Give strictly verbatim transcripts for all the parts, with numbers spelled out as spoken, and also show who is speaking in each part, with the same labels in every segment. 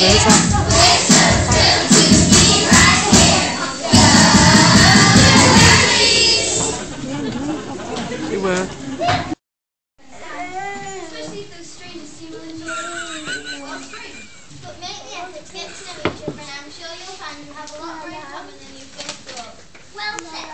Speaker 1: You were.
Speaker 2: Especially if those strangers seem unusual. What's strange? But make the effort to get to know each other, and I'm sure you'll find you have a lot more in common than you first thought. Well said.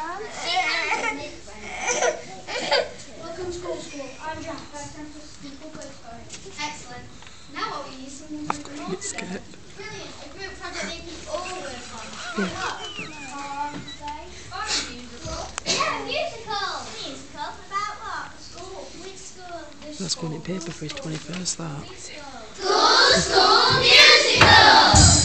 Speaker 2: Welcome to School School. I'm Jack. First time to School Play Story. Excellent. Now what we need someone to group them all together. Brilliant. A group project they can all work on. What? On say? Or a musical. Yeah, a musical. A musical? About what? School. Which school? The
Speaker 1: That's going in paper for his twenty-first, that.
Speaker 2: School, school, musical!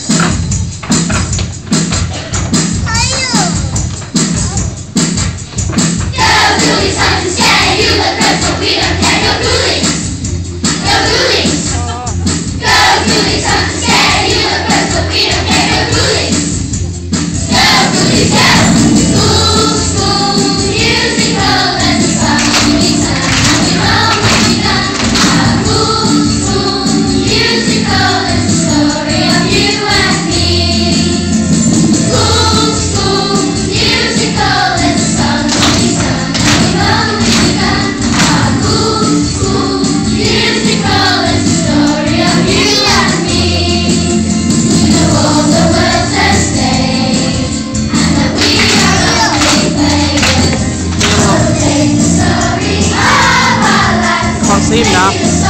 Speaker 1: Can't see him now.